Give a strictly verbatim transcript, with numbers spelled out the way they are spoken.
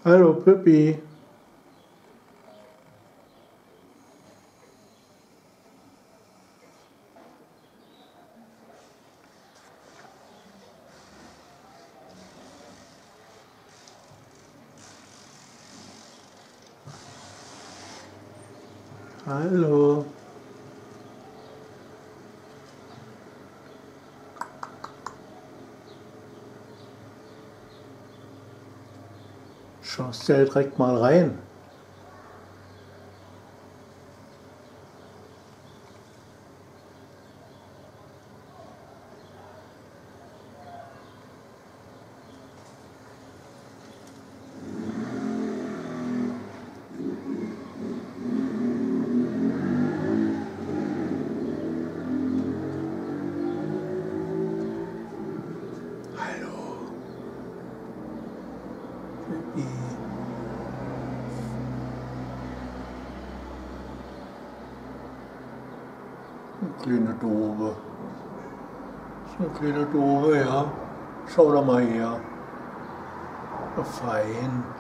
Hallo Püppi. Hallo. Schaust ja direkt mal rein. Hallo. Püppi. Eine kleine Dove. Das ist eine kleine Dove, ja. Schau doch mal her. Fein.